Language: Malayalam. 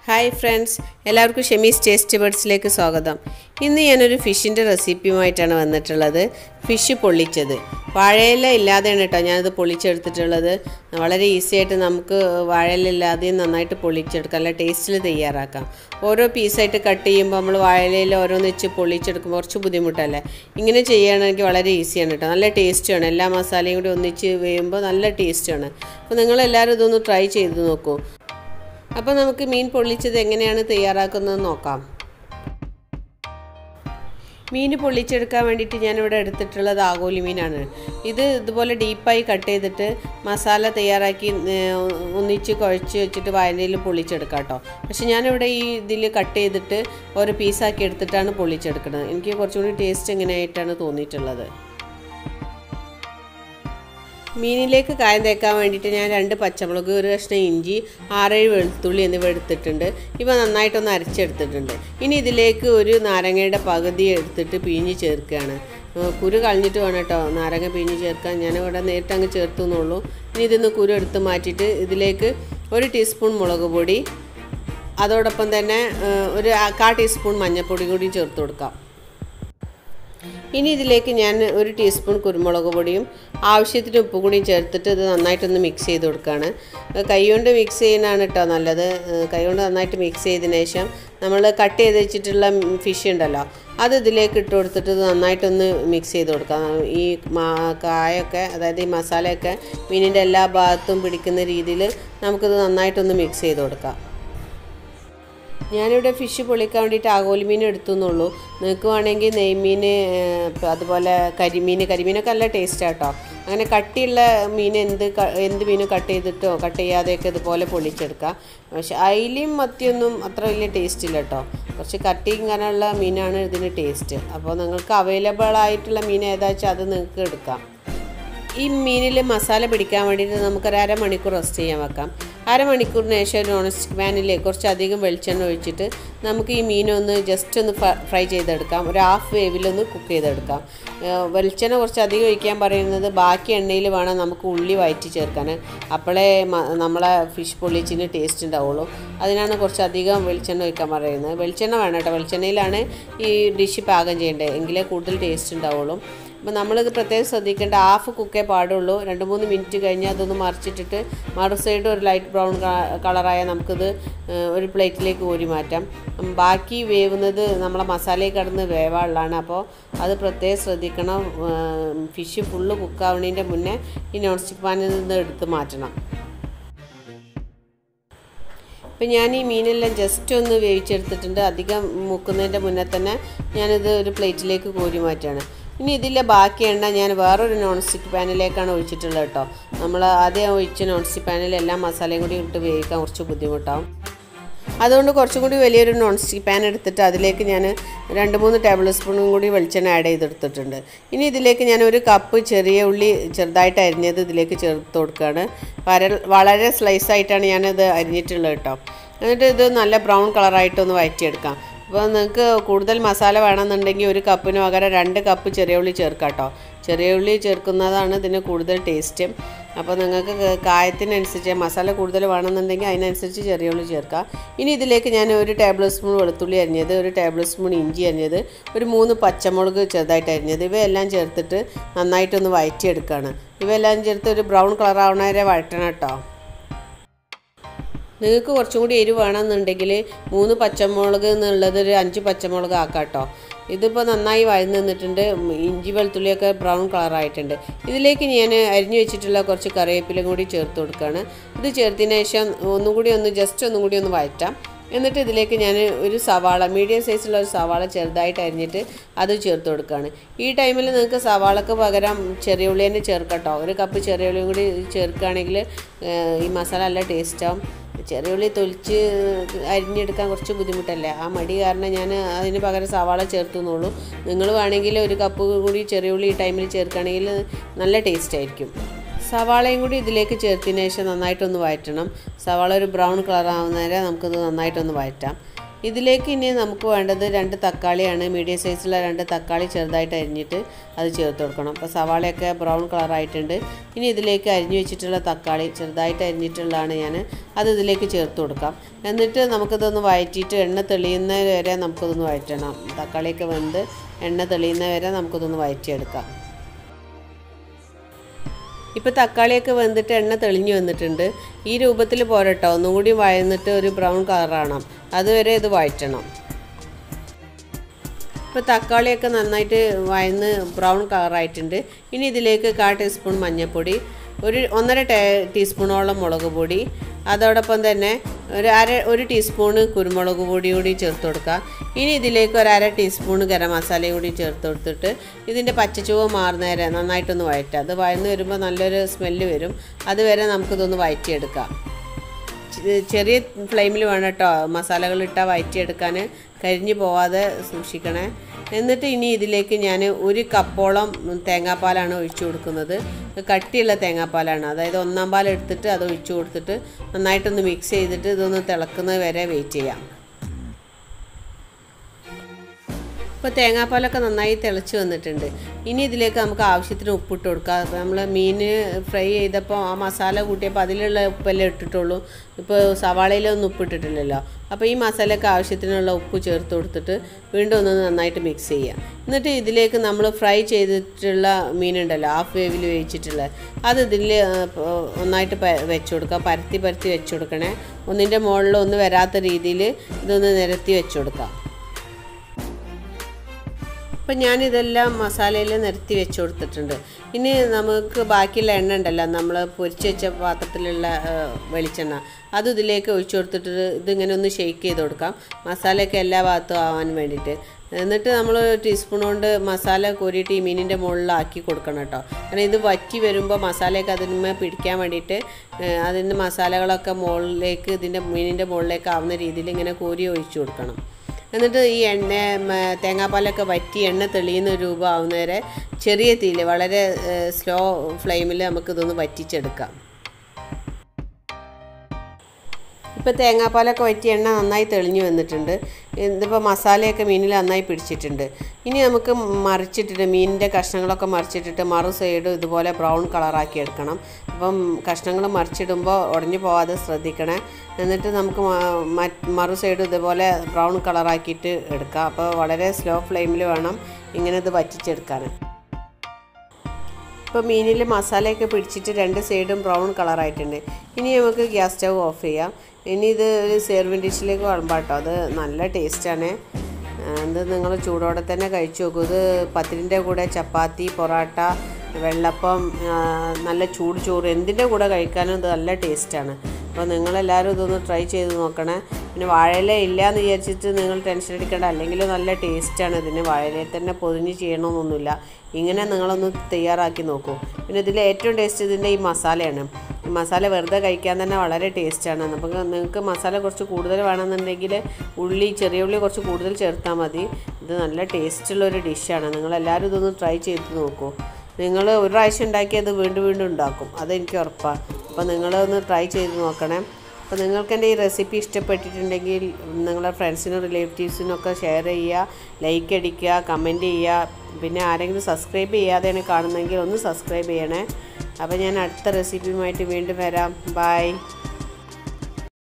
ഹായ് ഫ്രണ്ട്സ്, എല്ലാവർക്കും ഷെമീസ് ടേസ്റ്റ് ബഡ്സിലേക്ക് സ്വാഗതം. ഇന്ന് ഞാനൊരു ഫിഷിൻ്റെ റെസിപ്പിയുമായിട്ടാണ് വന്നിട്ടുള്ളത്. ഫിഷ് പൊള്ളിച്ചത് വാഴയില ഇല്ലാതെയാണ് കേട്ടോ ഞാനത് പൊള്ളിച്ചെടുത്തിട്ടുള്ളത്. വളരെ ഈസി ആയിട്ട് നമുക്ക് വാഴയില ഇല്ലാതെയും നന്നായിട്ട് പൊള്ളിച്ചെടുക്കാം, നല്ല ടേസ്റ്റിൽ തയ്യാറാക്കാം. ഓരോ പീസായിട്ട് കട്ട് ചെയ്യുമ്പോൾ നമ്മൾ വാഴയില ഓരോന്ന് വെച്ച് പൊള്ളിച്ചെടുക്കുമ്പോൾ കുറച്ച് ബുദ്ധിമുട്ടല്ലേ. ഇങ്ങനെ ചെയ്യുകയാണെങ്കിൽ വളരെ ഈസിയാണ് കേട്ടോ, നല്ല ടേസ്റ്റാണ്. എല്ലാ മസാലയും കൂടി ഒന്നിച്ച് വേയുമ്പോൾ നല്ല ടേസ്റ്റാണ്. അപ്പോൾ നിങ്ങളെല്ലാവരും ഇതൊന്ന് ട്രൈ ചെയ്ത് നോക്കൂ. അപ്പോൾ നമുക്ക് മീൻ പൊള്ളിച്ചത് എങ്ങനെയാണ് തയ്യാറാക്കുന്നത് നോക്കാം. മീൻ പൊള്ളിച്ചെടുക്കാൻ വേണ്ടിയിട്ട് ഞാനിവിടെ എടുത്തിട്ടുള്ളത് ആഗോലി മീനാണ്. ഇതുപോലെ ഡീപ്പായി കട്ട് ചെയ്തിട്ട് മസാല തയ്യാറാക്കി ഒന്നിച്ച് കുഴച്ച് വെച്ചിട്ട് വാഴയിലയിൽ പൊള്ളിച്ചെടുക്കാം കേട്ടോ. പക്ഷെ ഞാനിവിടെ ഈ ഇതിൽ കട്ട് ചെയ്തിട്ട് ഓരോ പീസാക്കി എടുത്തിട്ടാണ് പൊള്ളിച്ചെടുക്കുന്നത്. എനിക്ക് കുറച്ചുകൂടി ടേസ്റ്റ് എങ്ങനെയായിട്ടാണ് തോന്നിയിട്ടുള്ളത്. മീനിലേക്ക് കായം തേക്കാൻ വേണ്ടിയിട്ട് ഞാൻ 2 പച്ചമുളക്, 1 കഷ്ണം ഇഞ്ചി, 6-7 വെളുത്തുള്ളി എന്നിവ എടുത്തിട്ടുണ്ട്. ഇവ നന്നായിട്ടൊന്ന് അരച്ചെടുത്തിട്ടുണ്ട്. ഇനി ഇതിലേക്ക് ഒരു നാരങ്ങയുടെ പകുതി എടുത്തിട്ട് പിഴിഞ്ഞ് ചേർക്കുകയാണ്. കുരു കളഞ്ഞിട്ട് വേണം കേട്ടോ നാരങ്ങ പിഴിഞ്ഞ് ചേർക്കാൻ. ഞാനിവിടെ നേരിട്ട് അങ്ങ് ചേർത്തു എന്നുള്ളൂ. ഇനി ഇതിന്ന് കുരു എടുത്ത് മാറ്റിയിട്ട് ഇതിലേക്ക് 1 ടീസ്പൂൺ മുളക് പൊടി, അതോടൊപ്പം തന്നെ ഒരു 1/4 ടീസ്പൂൺ മഞ്ഞൾപ്പൊടി കൂടി ചേർത്ത് കൊടുക്കാം. ഇനി ഇതിലേക്ക് ഞാൻ 1 ടീസ്പൂൺ കുരുമുളക് പൊടിയും ആവശ്യത്തിന് ഉപ്പ് കൂടിയും ചേർത്തിട്ട് ഇത് നന്നായിട്ടൊന്ന് മിക്സ് ചെയ്ത് കൊടുക്കുകയാണ്. കൈകൊണ്ട് മിക്സ് ചെയ്യുന്നതാണ് കേട്ടോ നല്ലത്. കൈകൊണ്ട് നന്നായിട്ട് മിക്സ് ചെയ്തതിന് ശേഷം നമ്മൾ കട്ട് ചെയ്ത് വെച്ചിട്ടുള്ള ഫിഷ് ഉണ്ടല്ലോ അത് ഇതിലേക്ക് ഇട്ട് കൊടുത്തിട്ട് ഇത് നന്നായിട്ടൊന്ന് മിക്സ് ചെയ്ത് കൊടുക്കാം. ഈ കായൊക്കെ, അതായത് ഈ മസാലയൊക്കെ മീനിൻ്റെ എല്ലാ ഭാഗത്തും പിടിക്കുന്ന രീതിയിൽ നമുക്കിത് നന്നായിട്ടൊന്ന് മിക്സ് ചെയ്ത് കൊടുക്കാം. ഞാനിവിടെ ഫിഷ് പൊള്ളിക്കാൻ വേണ്ടിയിട്ട് ആഗോലി മീൻ എടുത്തു എന്നുള്ളൂ. നിങ്ങൾക്ക് വേണമെങ്കിൽ നെയ്മീൻ, അതുപോലെ കരിമീനൊക്കെ നല്ല ടേസ്റ്റ് കേട്ടോ. അങ്ങനെ കട്ടിയുള്ള മീൻ എന്ത് മീനും കട്ട് ചെയ്തിട്ടോ കട്ട് ചെയ്യാതെയൊക്കെ ഇതുപോലെ പൊള്ളിച്ചെടുക്കാം. പക്ഷെ അയിലയും മത്തിയൊന്നും അത്ര വലിയ ടേസ്റ്റ് ഇല്ല കേട്ടോ. കുറച്ച് കട്ടിയും കനമുള്ള മീനാണ് ഇതിന് ടേസ്റ്റ്. അപ്പോൾ നിങ്ങൾക്ക് അവൈലബിൾ ആയിട്ടുള്ള മീൻ ഏതാ വെച്ചാൽ അത് നിങ്ങൾക്ക് എടുക്കാം. ഈ മീനിൽ മസാല പിടിക്കാൻ വേണ്ടിയിട്ട് നമുക്കൊരു അരമണിക്കൂർ റെസ്റ്റ് ചെയ്യാൻ വെക്കാം. അരമണിക്കൂറിന് ശേഷം ഒരു നോൺ സ്റ്റിക്ക് പാനിലേക്ക് കുറച്ചധികം വെളിച്ചെണ്ണ ഒഴിച്ചിട്ട് നമുക്ക് ഈ മീനൊന്ന് ജസ്റ്റ് ഒന്ന് ഫ്രൈ ചെയ്തെടുക്കാം. ഒരു ഹാഫ് വേവിലൊന്ന് കുക്ക് ചെയ്തെടുക്കാം. വെളിച്ചെണ്ണ കുറച്ചധികം ഒഴിക്കാൻ പറയുന്നത് ബാക്കി എണ്ണയിൽ വേണം നമുക്ക് ഉള്ളി വഴറ്റി ചേർക്കാൻ. അപ്പോഴേ നമ്മളെ ഫിഷ് പൊള്ളിച്ചിന് ടേസ്റ്റ് ഉണ്ടാവുള്ളൂ. അതിനാണ് കുറച്ചധികം വെളിച്ചെണ്ണ ഒഴിക്കാൻ പറയുന്നത്. വെളിച്ചെണ്ണ വേണം കേട്ടോ. വെളിച്ചെണ്ണയിലാണ് ഈ ഡിഷ് പാകം ചെയ്യേണ്ടത്, എങ്കിലേ കൂടുതൽ ടേസ്റ്റ് ഉണ്ടാവുള്ളൂ. അപ്പോൾ നമ്മളിത് പ്രത്യേകം ശ്രദ്ധിക്കേണ്ട, ഹാഫ് കുക്കേ പാടുള്ളൂ. 2-3 മിനിറ്റ് കഴിഞ്ഞ് അതൊന്ന് മറിച്ചിട്ടിട്ട് മറു സൈഡ് ഒരു ലൈറ്റ് ബ്രൗൺ കളറായാൽ നമുക്കിത് ഒരു പ്ലേറ്റിലേക്ക് കോരി മാറ്റാം. ബാക്കി വേവുന്നത് നമ്മളെ മസാലയിൽ കിടന്ന് വേവാനുള്ളതാണ്. അപ്പോൾ അത് പ്രത്യേകം ശ്രദ്ധിക്കണം. ഫിഷ് ഫുള്ള് കുക്കാവുന്നതിൻ്റെ മുന്നേ ഈ നോൺ സ്റ്റിക്ക് പാനിൽ നിന്ന് എടുത്ത് മാറ്റണം. ഇപ്പം ഞാൻ ഈ മീനെല്ലാം ജസ്റ്റ് ഒന്ന് വേവിച്ചെടുത്തിട്ടുണ്ട്. അധികം മുക്കുന്നതിൻ്റെ മുന്നേ തന്നെ ഞാനിത് ഒരു പ്ലേറ്റിലേക്ക് കോരി മാറ്റുകയാണ്. ഇനി ഇതിലെ ബാക്കി എണ്ണ ഞാൻ വേറൊരു നോൺ സ്റ്റിക്ക് പാനിലേക്കാണ് ഒഴിച്ചിട്ടുള്ളത് കേട്ടോ. നമ്മൾ ആദ്യം ഒഴിച്ച നോൺ സ്റ്റിക്ക് പാനിൽ എല്ലാ മസാലയും കൂടി ഇട്ട് വേവിക്കാൻ കുറച്ച് ബുദ്ധിമുട്ടാവും. അതുകൊണ്ട് കുറച്ചും കൂടി വലിയൊരു നോൺ സ്റ്റിക്ക് പാൻ എടുത്തിട്ട് അതിലേക്ക് ഞാൻ 2-3 ടേബിൾ സ്പൂണും കൂടി വെളിച്ചെണ്ണ ആഡ് ചെയ്തെടുത്തിട്ടുണ്ട്. ഇനി ഇതിലേക്ക് ഞാൻ 1 കപ്പ് ചെറിയ ഉള്ളി ചെറുതായിട്ട് അരിഞ്ഞത് ഇതിലേക്ക് ചേർത്ത് കൊടുക്കുകയാണ്. വളരെ സ്ലൈസായിട്ടാണ് ഞാനത് അരിഞ്ഞിട്ടുള്ളത് കേട്ടോ. എന്നിട്ട് ഇത് നല്ല ബ്രൗൺ കളറായിട്ടൊന്ന് വഴറ്റിയെടുക്കാം. അപ്പോൾ നിങ്ങൾക്ക് കൂടുതൽ മസാല വേണമെന്നുണ്ടെങ്കിൽ 1 കപ്പിന് പകരം 2 കപ്പ് ചെറിയ ഉള്ളി ചേർക്കാം കേട്ടോ. ചെറിയ ഉള്ളി ചേർക്കുന്നതാണ് ഇതിന് കൂടുതൽ ടേസ്റ്റ്. അപ്പോൾ നിങ്ങൾക്ക് കായത്തിനനുസരിച്ച് മസാല കൂടുതൽ വേണമെന്നുണ്ടെങ്കിൽ അതിനനുസരിച്ച് ചെറിയ ഉള്ളി ചേർക്കാം. ഇനി ഇതിലേക്ക് ഞാൻ 1 ടേബിൾ സ്പൂൺ വെളുത്തുള്ളി അരിഞ്ഞത്, 1 ടേബിൾ സ്പൂൺ ഇഞ്ചി അരിഞ്ഞത്, 3 പച്ചമുളക് ചെറുതായിട്ട് അരിഞ്ഞത്, ഇവയെല്ലാം ചേർത്തിട്ട് നന്നായിട്ടൊന്ന് വഴറ്റിയെടുക്കുകയാണ്. ഇവയെല്ലാം ചേർത്ത് ഒരു ബ്രൗൺ കളർ ആവണ വരെ വഴറ്റണം കേട്ടോ. നിങ്ങൾക്ക് കുറച്ചും കൂടി എരിവ് വേണമെന്നുണ്ടെങ്കിൽ 3 പച്ചമുളക് എന്നുള്ളത് ഒരു 5 പച്ചമുളക് ആക്കാം കേട്ടോ. ഇതിപ്പോൾ നന്നായി വഴന്ന് നിന്നിട്ടുണ്ട്. ഇഞ്ചി വെളുത്തുള്ളിയൊക്കെ ബ്രൗൺ കളറായിട്ടുണ്ട്. ഇതിലേക്ക് ഞാൻ അരിഞ്ഞു വെച്ചിട്ടുള്ള കുറച്ച് കറിവേപ്പിലയും കൂടി ചേർത്ത് കൊടുക്കുകയാണ്. ഇത് ചേർത്തതിന് ശേഷം ഒന്നും കൂടി ഒന്ന് വഴറ്റാം. എന്നിട്ട് ഇതിലേക്ക് ഞാൻ ഒരു സവാള, മീഡിയം സൈസുള്ള ഒരു സവാള ചെറുതായിട്ട് അരിഞ്ഞിട്ട് അത് ചേർത്ത് കൊടുക്കുകയാണ്. ഈ ടൈമിൽ നിങ്ങൾക്ക് സവാളക്ക് പകരം ചെറിയ ഉള്ളി തന്നെ ചേർക്കാം കേട്ടോ. 1 കപ്പ് ചെറിയ ഉള്ളിയും കൂടി ചേർക്കുകയാണെങ്കിൽ ഈ മസാല നല്ല ടേസ്റ്റാവും. ചെറിയ ഉള്ളി തൊലിച്ച് അരിഞ്ഞെടുക്കാൻ കുറച്ച് ബുദ്ധിമുട്ടല്ലേ, ആ മടി കാരണം ഞാൻ അതിന് പകരം സവാള ചേർത്തു എന്നുള്ളൂ. നിങ്ങൾ വേണമെങ്കിൽ 1 കപ്പ് കൂടി ചെറിയ ഉള്ളി ഈ ടൈമിൽ ചേർക്കുകയാണെങ്കിൽ നല്ല ടേസ്റ്റ് ആയിരിക്കും. സവാളയും കൂടി ഇതിലേക്ക് ചേർത്തതിന് ശേഷം നന്നായിട്ടൊന്ന് വഴറ്റണം. സവാള ഒരു ബ്രൗൺ കളർ ആവുന്നവരെ നമുക്കിത് നന്നായിട്ടൊന്ന് വഴറ്റാം. ഇതിലേക്ക് ഇനി നമുക്ക് വേണ്ടത് 2 തക്കാളിയാണ്. മീഡിയം സൈസുള്ള 2 തക്കാളി ചെറുതായിട്ട് അരിഞ്ഞിട്ട് അത് ചേർത്ത് കൊടുക്കണം. അപ്പോൾ സവാളയൊക്കെ ബ്രൗൺ കളറായിട്ടുണ്ട്. ഇനി ഇതിലേക്ക് അരിഞ്ഞു വെച്ചിട്ടുള്ള തക്കാളി ചെറുതായിട്ട് അരിഞ്ഞിട്ടുള്ളതാണ് ഞാൻ, അത് ഇതിലേക്ക് ചേർത്ത് കൊടുക്കാം. എന്നിട്ട് നമുക്കിതൊന്ന് വഴറ്റിയിട്ട് എണ്ണ തെളിയുന്നത് വരെ നമുക്കിതൊന്ന് വഴറ്റണം. തക്കാളിയൊക്കെ വെന്ത് എണ്ണ തെളിയുന്നത് വരെ നമുക്കിതൊന്ന് വഴറ്റിയെടുക്കാം. ഇപ്പോൾ തക്കാളിയൊക്കെ വെന്തിട്ട് എണ്ണ തെളിഞ്ഞു വന്നിട്ടുണ്ട്. ഈ രൂപത്തിൽ പോരട്ടോ, ഒന്നുകൂടി വഴന്നിട്ട് ഒരു ബ്രൗൺ കളറാണ്, അതുവരെ ഇത് വഴറ്റണം. ഇപ്പോൾ തക്കാളിയൊക്കെ നന്നായിട്ട് വഴന്ന് ബ്രൗൺ കളറായിട്ടുണ്ട്. ഇനി ഇതിലേക്ക് 1/4 ടീസ്പൂൺ മഞ്ഞൾപ്പൊടി, 1.5 ടീസ്പൂണോളം മുളക് പൊടി, അതോടൊപ്പം തന്നെ ഒരു ടീസ്പൂണ് കുരുമുളക് പൊടി കൂടി ചേർത്ത് കൊടുക്കുക. ഇനി ഇതിലേക്ക് 1/2 ടീസ്പൂൺ ഗരം മസാലയും കൂടി ചേർത്ത് കൊടുത്തിട്ട് ഇതിൻ്റെ പച്ചച്ചുവ മാറുന്നവരെ നന്നായിട്ടൊന്ന് വഴറ്റുക. അത് വഴന്ന് വരുമ്പോൾ നല്ലൊരു സ്മെല്ല് വരും, അതുവരെ നമുക്കിതൊന്ന് വഴറ്റിയെടുക്കാം. ചെറിയ ഫ്ലെയിമിൽ വേണം കേട്ടോ മസാലകളിട്ടാൽ വഴറ്റിയെടുക്കാൻ, കരിഞ്ഞു പോവാതെ സൂക്ഷിക്കണേ. എന്നിട്ട് ഇനി ഇതിലേക്ക് ഞാൻ 1 കപ്പോളം തേങ്ങാപ്പാലാണ് ഒഴിച്ചു കൊടുക്കുന്നത്. കട്ടിയുള്ള തേങ്ങാപ്പാലാണ്, അതായത് 1/4 പാൽ എടുത്തിട്ട് അത് ഒഴിച്ചു കൊടുത്തിട്ട് നന്നായിട്ടൊന്ന് മിക്സ് ചെയ്തിട്ട് ഇതൊന്ന് തിളക്കുന്നത് വരെ വെയിറ്റ് ചെയ്യാം. ഇപ്പോൾ തേങ്ങാപ്പാലൊക്കെ നന്നായി തിളച്ച് വന്നിട്ടുണ്ട്. ഇനി ഇതിലേക്ക് നമുക്ക് ആവശ്യത്തിന് ഉപ്പിട്ട് കൊടുക്കുക. നമ്മൾ മീൻ ഫ്രൈ ചെയ്തപ്പോൾ ആ മസാല കൂട്ടിയപ്പോൾ അതിലുള്ള ഉപ്പെല്ലാം ഇട്ടിട്ടുള്ളൂ. ഇപ്പോൾ സവാളയിലൊന്നും ഉപ്പിട്ടിട്ടില്ലല്ലോ. അപ്പോൾ ഈ മസാലയ്ക്ക് ആവശ്യത്തിനുള്ള ഉപ്പ് ചേർത്ത് കൊടുത്തിട്ട് വീണ്ടും ഒന്ന് നന്നായിട്ട് മിക്സ് ചെയ്യുക. എന്നിട്ട് ഇതിലേക്ക് നമ്മൾ ഫ്രൈ ചെയ്തിട്ടുള്ള മീനുണ്ടല്ലോ, ഹാഫ് വേവിൽ വേവിച്ചിട്ടുള്ള, അത് ഇതിൽ ഒന്നായിട്ട് വെച്ച് കൊടുക്കുക. പരത്തി വെച്ച് കൊടുക്കണേ. ഒന്നിൻ്റെ മുകളിൽ ഒന്ന് വരാത്ത രീതിയിൽ ഇതൊന്ന് നിരത്തി വെച്ച് കൊടുക്കുക. അപ്പം ഞാനിതെല്ലാം മസാലയിൽ നിരത്തി വെച്ച് കൊടുത്തിട്ടുണ്ട്. ഇനി നമുക്ക് ബാക്കിയുള്ള എണ്ണ ഉണ്ടല്ലോ, നമ്മൾ പൊരിച്ച് വെച്ച പാത്രത്തിലുള്ള വെളിച്ചെണ്ണ, അത് ഇതിലേക്ക് ഒഴിച്ചു കൊടുത്തിട്ട് ഇതിങ്ങനെ ഒന്ന് ഷെയ്ക്ക് ചെയ്ത് കൊടുക്കാം, മസാലയൊക്കെ എല്ലാ ഭാഗത്തും ആവാൻ വേണ്ടിയിട്ട്. എന്നിട്ട് നമ്മൾ ടീസ്പൂൺ കൊണ്ട് മസാല കോരിയിട്ട് ഈ മീനിൻ്റെ മുകളിലാക്കി കൊടുക്കണം കേട്ടോ. കാരണം ഇത് വറ്റി വരുമ്പോൾ മസാലയൊക്കെ അതിന്മേൽ പിടിക്കാൻ വേണ്ടിയിട്ട് അതിൻ്റെ മസാലകളൊക്കെ മുകളിലേക്ക് ഇതിൻ്റെ മീനിൻ്റെ മുകളിലേക്ക് ആവുന്ന രീതിയിൽ ഇങ്ങനെ കോരി ഒഴിച്ചു കൊടുക്കണം. എന്നിട്ട് ഈ തേങ്ങാപ്പാലൊക്കെ വറ്റി എണ്ണ തെളിയുന്ന രൂപം ആവുന്നവരെ ചെറിയ തീയിൽ വളരെ സ്ലോ ഫ്ലെയിമിൽ നമുക്കിതൊന്ന് വറ്റിച്ചെടുക്കാം. ഇപ്പോൾ തേങ്ങാപ്പാലൊക്കെ വറ്റി എണ്ണ നന്നായി തെളിഞ്ഞു വന്നിട്ടുണ്ട്. ഇതിപ്പോൾ മസാലയൊക്കെ മീനിൽ നന്നായി പിടിച്ചിട്ടുണ്ട്. ഇനി നമുക്ക് മറിച്ചിട്ടിട്ട് മീനിൻ്റെ കഷ്ണങ്ങളൊക്കെ മറിച്ചിട്ടിട്ട് മറു സൈഡും ഇതുപോലെ ബ്രൗൺ കളറാക്കി എടുക്കണം. അപ്പം കഷ്ണങ്ങൾ മറിച്ചിടുമ്പോൾ ഉടഞ്ഞു പോവാതെ ശ്രദ്ധിക്കണേ. എന്നിട്ട് നമുക്ക് മറു സൈഡും ഇതുപോലെ ബ്രൗൺ കളറാക്കിയിട്ട് എടുക്കാം. അപ്പോൾ വളരെ സ്ലോ ഫ്ലെയിമിൽ വേണം ഇങ്ങനെ ഇത് വറ്റിച്ചെടുക്കാൻ. ഇപ്പോൾ മീനിൽ മസാലയൊക്കെ പിടിച്ചിട്ട് 2 സൈഡും ബ്രൗൺ കളറായിട്ടുണ്ട്. ഇനി നമുക്ക് ഗ്യാസ് സ്റ്റവ് ഓഫ് ചെയ്യാം. ഇനി ഇത് ഒരു സെർവിങ് ഡിഷിലേക്ക് വിളമ്പാം കേട്ടോ. അത് നല്ല ടേസ്റ്റാണ്. ഇത് നിങ്ങൾ ചൂടോടെ തന്നെ കഴിച്ചു നോക്കൂ. ഇത് പത്തിരിൻ്റെ കൂടെ, ചപ്പാത്തി, പൊറോട്ട, വെള്ളപ്പം, നല്ല ചൂട് ചോറ് എന്തിൻ്റെ കൂടെ കഴിക്കാനും ഇത് നല്ല ടേസ്റ്റാണ്. അപ്പോൾ നിങ്ങളെല്ലാവരും ഇതൊന്ന് ട്രൈ ചെയ്ത് നോക്കണേ. പിന്നെ വാഴയില ഇല്ല എന്ന് വിചാരിച്ചിട്ട് നിങ്ങൾ ടെൻഷൻ അടിക്കേണ്ട. അല്ലെങ്കിൽ നല്ല ടേസ്റ്റാണ് ഇതിന്. വാഴയിലയിൽ തന്നെ പൊതിഞ്ഞ് ചെയ്യണമെന്നൊന്നുമില്ല. ഇങ്ങനെ നിങ്ങളൊന്ന് തയ്യാറാക്കി നോക്കൂ. പിന്നെ ഇതിൽ ഏറ്റവും ടേസ്റ്റ് ഇതിൻ്റെ ഈ മസാലയാണ്. ഈ മസാല വെറുതെ കഴിക്കാൻ തന്നെ വളരെ ടേസ്റ്റാണ്. നമുക്ക് നിങ്ങൾക്ക് മസാല കുറച്ച് കൂടുതൽ വേണമെന്നുണ്ടെങ്കിൽ ചെറിയ ഉള്ളി കുറച്ച് കൂടുതൽ ചേർത്താൽ മതി. ഇത് നല്ല ടേസ്റ്റുള്ളൊരു ഡിഷാണ്. നിങ്ങളെല്ലാവരും ഇതൊന്ന് ട്രൈ ചെയ്ത് നോക്കൂ. നിങ്ങൾ ഒരു പ്രാവശ്യം ഉണ്ടാക്കിയത് വീണ്ടും ഉണ്ടാക്കും, അതെനിക്ക് ഉറപ്പാണ്. അപ്പോൾ നിങ്ങളൊന്ന് ട്രൈ ചെയ്ത് നോക്കണേ. അപ്പോൾ നിങ്ങൾക്ക് എൻ്റെ ഈ റെസിപ്പി ഇഷ്ടപ്പെട്ടിട്ടുണ്ടെങ്കിൽ നിങ്ങളുടെ ഫ്രണ്ട്സിനും റിലേറ്റീവ്സിനൊക്കെ ഷെയർ ചെയ്യുക, ലൈക്ക് അടിക്കുക, കമൻറ്റ് ചെയ്യുക. പിന്നെ ആരെങ്കിലും സബ്സ്ക്രൈബ് ചെയ്യാതെയാണ് കാണുന്നതെങ്കിൽ ഒന്ന് സബ്സ്ക്രൈബ് ചെയ്യണേ. അപ്പോൾ ഞാൻ അടുത്ത റെസിപ്പിയുമായിട്ട് വീണ്ടും വരാം. ബൈ.